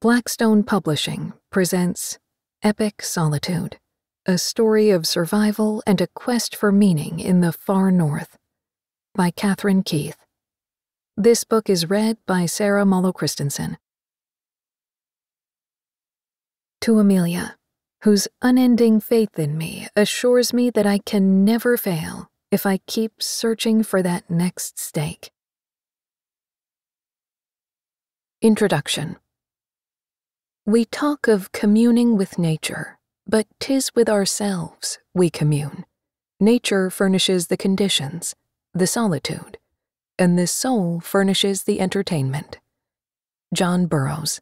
Blackstone Publishing presents Epic Solitude, a story of survival and a quest for meaning in the far north, by Katherine Keith. This book is read by Sarah Mollo-Christensen. To Amelia, whose unending faith in me assures me that I can never fail if I keep searching for that next stake. Introduction. We talk of communing with nature, but 'tis with ourselves we commune. Nature furnishes the conditions, the solitude, and the soul furnishes the entertainment. John Burroughs.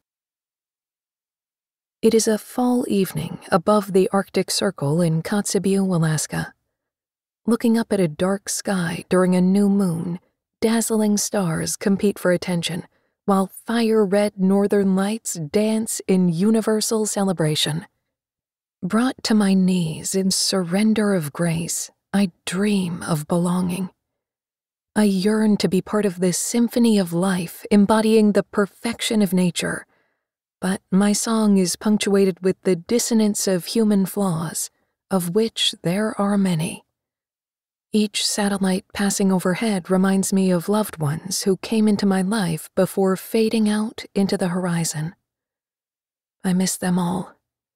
It is a fall evening above the Arctic Circle in Kotzebue, Alaska. Looking up at a dark sky during a new moon, dazzling stars compete for attention, while fire-red northern lights dance in universal celebration. Brought to my knees in surrender of grace, I dream of belonging. I yearn to be part of this symphony of life embodying the perfection of nature, but my song is punctuated with the dissonance of human flaws, of which there are many. Each satellite passing overhead reminds me of loved ones who came into my life before fading out into the horizon. I miss them all.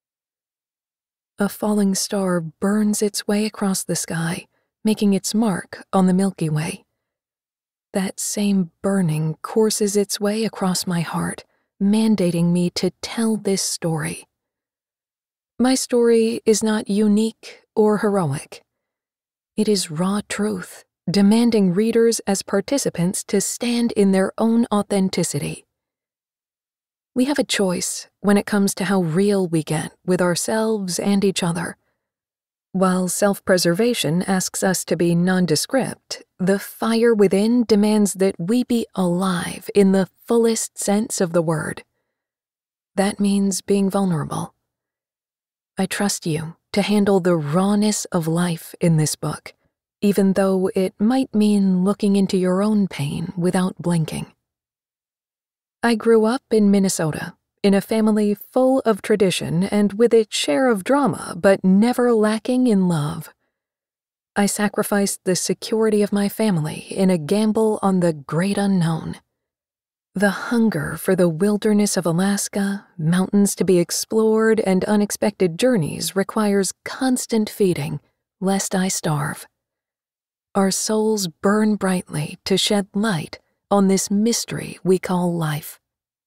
A falling star burns its way across the sky, making its mark on the Milky Way. That same burning courses its way across my heart, mandating me to tell this story. My story is not unique or heroic. It is raw truth, demanding readers as participants to stand in their own authenticity. We have a choice when it comes to how real we get with ourselves and each other. While self-preservation asks us to be nondescript, the fire within demands that we be alive in the fullest sense of the word. That means being vulnerable. I trust you to handle the rawness of life in this book, even though it might mean looking into your own pain without blinking. I grew up in Minnesota, in a family full of tradition and with its share of drama, but never lacking in love. I sacrificed the security of my family in a gamble on the great unknown. The hunger for the wilderness of Alaska, mountains to be explored, and unexpected journeys requires constant feeding, lest I starve. Our souls burn brightly to shed light on this mystery we call life.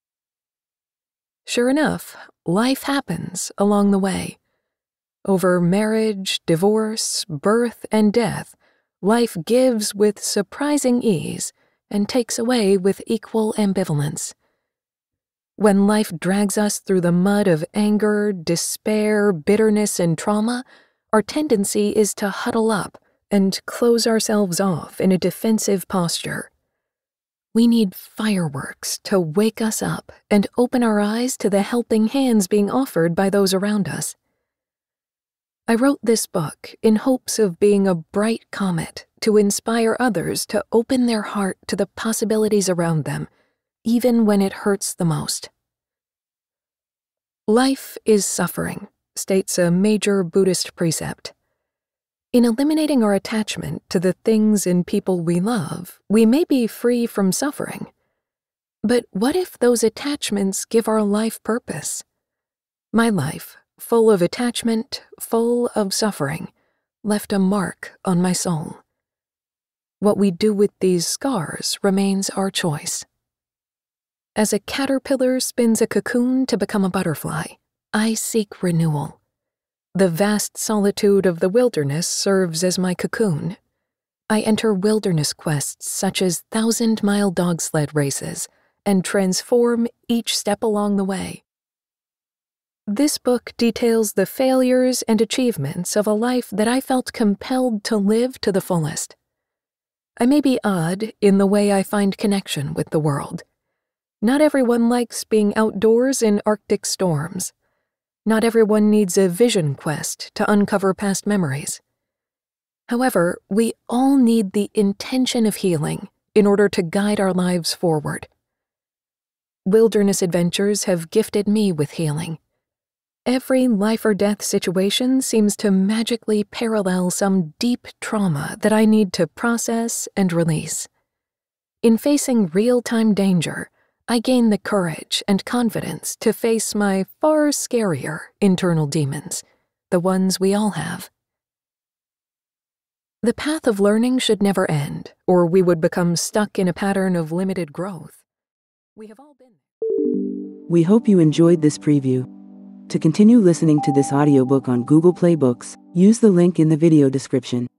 Sure enough, life happens along the way. Over marriage, divorce, birth, and death, life gives with surprising ease and takes away with equal ambivalence. When life drags us through the mud of anger, despair, bitterness, and trauma, our tendency is to huddle up and close ourselves off in a defensive posture. We need fireworks to wake us up and open our eyes to the helping hands being offered by those around us. I wrote this book in hopes of being a bright comet to inspire others to open their heart to the possibilities around them, even when it hurts the most. Life is suffering, states a major Buddhist precept. In eliminating our attachment to the things and people we love, we may be free from suffering. But what if those attachments give our life purpose? My life, full of attachment, full of suffering, left a mark on my soul. What we do with these scars remains our choice. As a caterpillar spins a cocoon to become a butterfly, I seek renewal. The vast solitude of the wilderness serves as my cocoon. I enter wilderness quests such as 1,000-mile dog sled races and transform each step along the way. This book details the failures and achievements of a life that I felt compelled to live to the fullest. I may be odd in the way I find connection with the world. Not everyone likes being outdoors in Arctic storms. Not everyone needs a vision quest to uncover past memories. However, we all need the intention of healing in order to guide our lives forward. Wilderness adventures have gifted me with healing. Every life-or-death situation seems to magically parallel some deep trauma that I need to process and release. In facing real-time danger, I gain the courage and confidence to face my far scarier internal demons, the ones we all have. The path of learning should never end, or we would become stuck in a pattern of limited growth. We have all been. We hope you enjoyed this preview. To continue listening to this audiobook on Google Play Books, use the link in the video description.